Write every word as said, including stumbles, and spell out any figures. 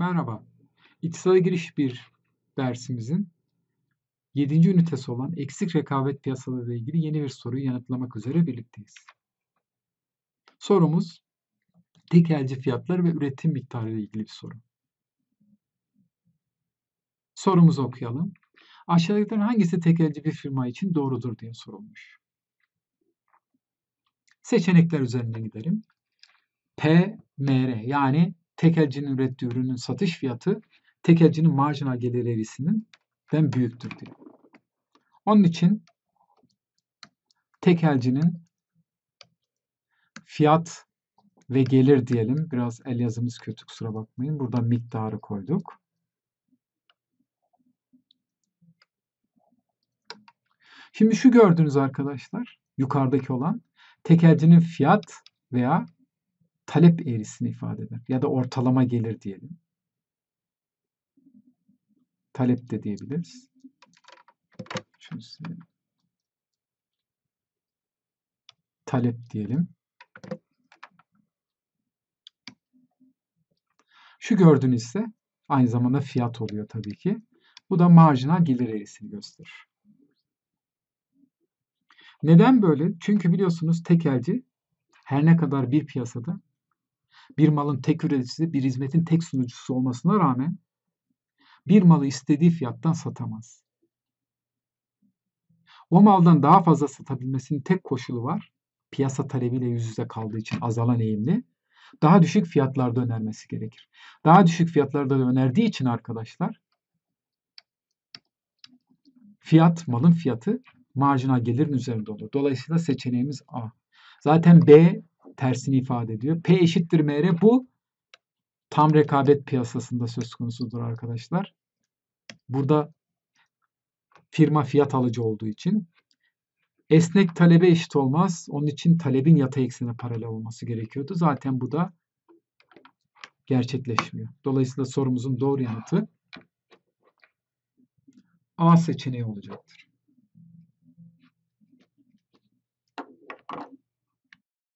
Merhaba. İktisada giriş bir dersimizin yedinci ünitesi olan eksik rekabet piyasaları ile ilgili yeni bir soruyu yanıtlamak üzere birlikteyiz. Sorumuz tekelci fiyatlar ve üretim miktarı ile ilgili bir soru. Sorumuzu okuyalım. Aşağıdakilerin hangisi tekelci bir firma için doğrudur diye sorulmuş. Seçenekler üzerinden gidelim. P M R yani tekelcinin ürettiği ürünün satış fiyatı tekelcinin marjinal gelir eğrisinden büyüktür diyor. Onun için tekelcinin fiyat ve gelir diyelim. Biraz el yazımız kötü, kusura bakmayın. Burada miktarı koyduk. Şimdi şu gördüğünüz arkadaşlar, yukarıdaki olan tekelcinin fiyat veya talep eğrisini ifade eder. Ya da ortalama gelir diyelim. Talep de diyebiliriz. Şunu silelim. Talep diyelim. Şu gördüğünüz ise aynı zamanda fiyat oluyor tabii ki. Bu da marjinal gelir eğrisini gösterir. Neden böyle? Çünkü biliyorsunuz tekelci her ne kadar bir piyasada bir malın tek üreticisi, bir hizmetin tek sunucusu olmasına rağmen bir malı istediği fiyattan satamaz. O maldan daha fazla satabilmesinin tek koşulu var. Piyasa talebiyle yüz yüze kaldığı için azalan eğimli. Daha düşük fiyatlarda önermesi gerekir. Daha düşük fiyatlarda önerdiği için arkadaşlar fiyat, malın fiyatı marjinal gelirin üzerinde olur. Dolayısıyla seçeneğimiz A. Zaten B tersini ifade ediyor. P eşittir M R. Bu tam rekabet piyasasında söz konusudur arkadaşlar. Burada firma fiyat alıcı olduğu için esnek talebe eşit olmaz. Onun için talebin yatay eksene paralel olması gerekiyordu. Zaten bu da gerçekleşmiyor. Dolayısıyla sorumuzun doğru yanıtı A seçeneği olacaktır.